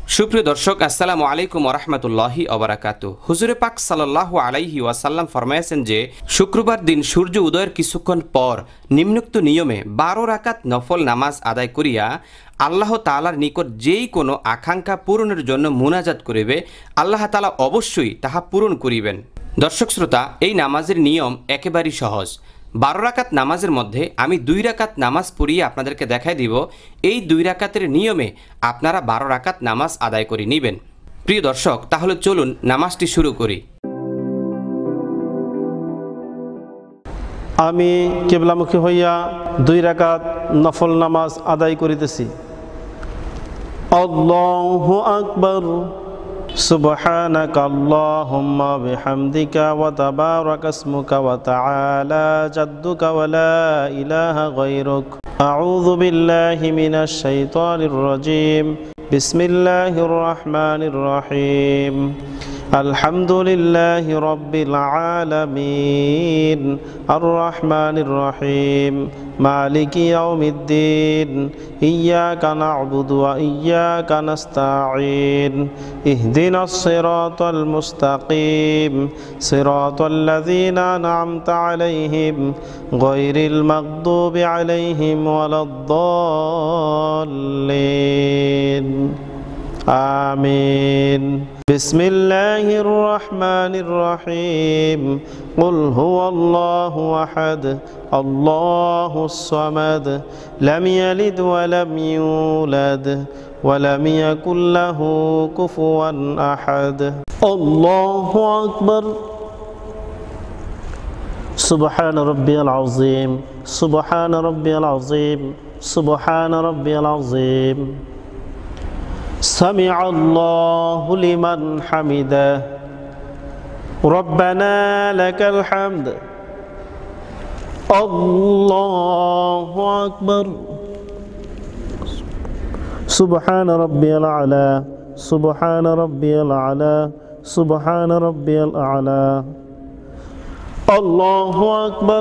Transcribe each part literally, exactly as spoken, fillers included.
সুপ্রিয় দর্শক, আসসালামু আলাইকুম ওয়া রাহমাতুল্লাহি ওয়া বারাকাতুহু। হুজুরে পাক সাল্লাল্লাহু আলাইহি ওয়াসাল্লাম ফরমায়েছেন যে শুক্রবার দিন সূর্য উদয়ের কিছুক্ষণ পর নিম্নোক্ত নিয়মে বারো রাকাত নফল নামাজ আদায় করিয়া আল্লাহ তাআলার নিকট যেই কোনো আকাঙ্ক্ষা পূরণের জন্য মুনাজাত করিবে, আল্লাহ তাআলা অবশ্যই তাহা পূরণ করিবেন। দর্শক শ্রোতা, এই নামাজের নিয়ম একেবারেই সহজ। বারো রাকাত নামাজের মধ্যে আমি দুই রাকাত নামাজ পড়িয়ে আপনাদেরকে দেখাই দিব। এই দুই রাকাতের নিয়মে আপনারা বারো রাকাত নামাজ আদায় করে নেবেন। প্রিয় দর্শক, তাহলে চলুন নামাজটি শুরু করি। আমি কিবলামুখী হইয়া দুই রাকাত নফল নামাজ আদায় করিতেছি। আল্লাহু আকবার। সুবহানাকা আল্লাহুম্মা বিহামদিকা ওয়া তাবারাকা ইসমুকা ওয়া তাআলা জাদ্দুকা ওয়া লা ইলাহা গায়রুক। আউযু বিল্লাহি মিনাশ শাইতানির রাজীম। বিসমিল্লাহির রাহমানির রহিম। আলহামদুলিল্লাহি রাব্বিল আলামিন আর রহমানির রহিম মালিকি ইয়াউমিদ্দিন ইয়্যাকা না'বুদু ওয়া ইয়্যাকা নাস্তাঈন ইহদিনাস সিরাতাল মুস্তাকিম সিরাতাল লাযীনা আন'আমতা আলাইহিম গায়রিল মাগদুবি আলাইহিম ওয়ালাদ-দাল্লিন। আমিন। বিসমিল্লাহির রহমানির রহিম। কুল হুয়াল্লাহু আহাদ আল্লাহুস সামাদ লাম ইয়ালিদ ওয়া লাম ইউলাদ ওয়া লাম ইয়াকুল লাহু কুফুয়ান আহাদ। আল্লাহু আকবার। সুবহান রাব্বিয়াল আযীম সুবহান রাব্বিয়াল আযীম সুবহান রাব্বিয়াল আযীম। সামিআ আল্লাহু লিমান হামিদা রব্বানা লাকাল হামদ। আল্লাহু আকবার। সুবহান রাব্বিয়াল আলা সুবহান রাব্বিয়াল আলা সুবহান রাব্বিয়াল আলা। আল্লাহু আকবার।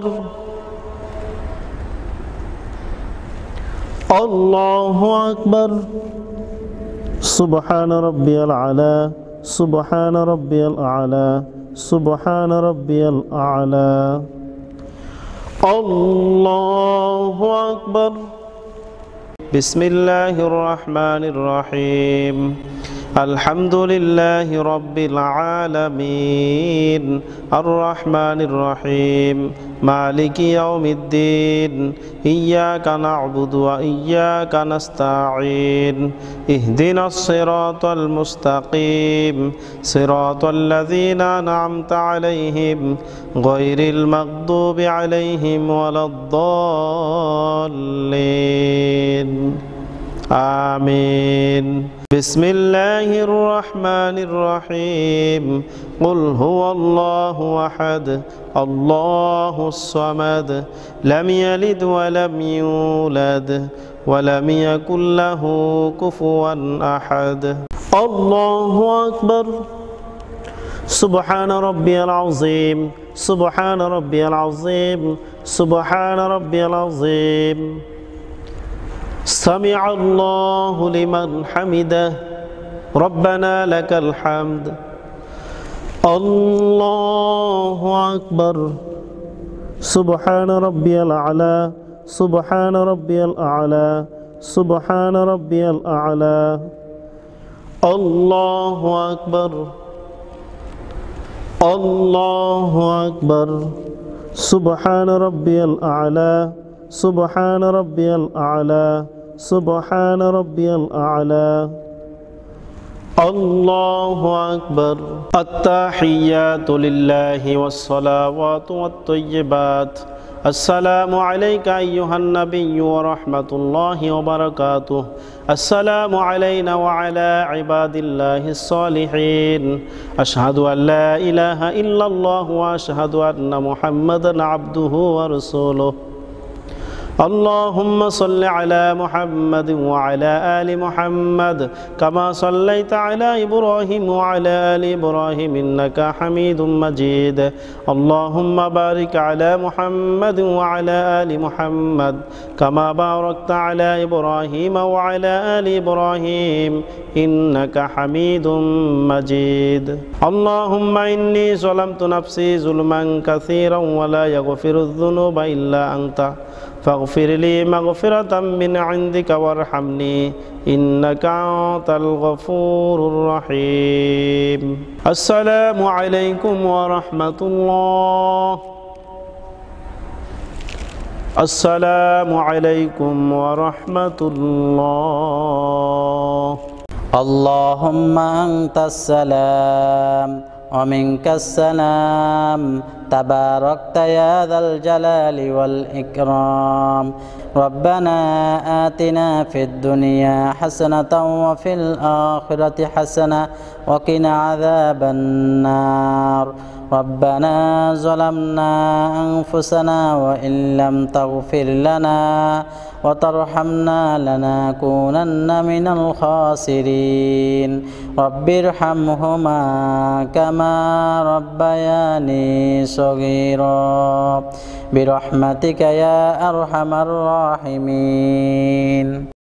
আল্লাহু আকবার। সুবহান রাব্বিয়াল আলা সুবহান রাব্বিয়াল আলা সুবহান রাব্বিয়াল আলা। আল্লাহু আকবার। বিসমিল্লাহির রহমানির রহিম। আলহামদুলিল্লাহি রাব্বিল আলামিন আর রহমানির রহিম মালিকি ইয়াউমিদ্দিন ইয়্যাকা না'বুদু ওয়া ইয়্যাকা নাস্তাঈন ইহদিনাস সিরাতাল মুস্তাকিম সিরাতাল লাযীনা আন'আমতা আলাইহিম গায়রিল মাগদুবি আলাইহিম ওয়ালাদ-দাল্লিন। আমিন। বিসমিল্লাহির রহমানির রহিম। কুল হুয়াল্লাহু আহাদ আল্লাহুস সামাদ লাম ইয়ালিদ ওয়া লাম ইউলাদ ওয়া লাম ইয়াকুল লাহু কুফুয়ান আহাদ। আল্লাহু আকবার। সুবহান রাব্বিয়াল আযীম সুবহান রাব্বিয়াল আযীম সুবহান রাব্বিয়াল আযীম। সামিআ আল্লাহু লিমান হামিদা রব্বানা লাকাল হামদ। আল্লাহু আকবার। সুবহান রাব্বিয়াল আলা সুবহান রাব্বিয়াল আলা সুবহান রাব্বিয়াল আলা। আল্লাহু আকবার। আল্লাহু আকবার। সুবহান রাব্বিয়াল আলা সুবহান রাব্বিয়াল আলা সুবহান রাব্বিয়াল আলা। আল্লাহু আকবার। আত-তাহিয়াতু লিল্লাহি ওয়াস-সালাওয়াতু ওয়াত-তাইয়্যিবাত। আসসালামু আলাইকা আইয়ুহান নাবিয়্যু ওয়া রাহমাতুল্লাহি ওয়া বারাকাতুহু। আসসালামু আলাইনা ওয়া আলা ইবাদিল্লাহিস সালিহিন। আশহাদু আল লা ইলাহা ইল্লাল্লাহু ওয়া আশহাদু আন্না মুহাম্মাদান আবদুহু ওয়া রাসূলুহু। اللهم صل على محمد وعلى آل محمد كما صليت على إبراهيم وعلى آل إبراهيم إنك حميد مجيد اللهم بارك على محمد وعلى آل محمد كما باركت على إبراهيم وعلى آل إبراهيم إنك حميد مجيد اللهم إني ظلمت نفسي ظلما كثيرا ولا يغفر الذنوب إلا أنت فاغفر لي مغفرة من عندك وارحمني إنك أنت الغفور الرحيم السلام عليكم ورحمة الله السلام عليكم ورحمة الله اللهم أنت السلام ومنك السلام تباركت يا ذا الجلال والإكرام ربنا آتنا في الدنيا حسنة وفي الآخرة حسنة وقنا عذاب النار ربنا ظلمنا أنفسنا وإن لم تغفر لنا وترحمنا لنكونن من الخاسرين رب ارحمهما كما ربياني صغيرا برحمتك يا أرحم الراحمين.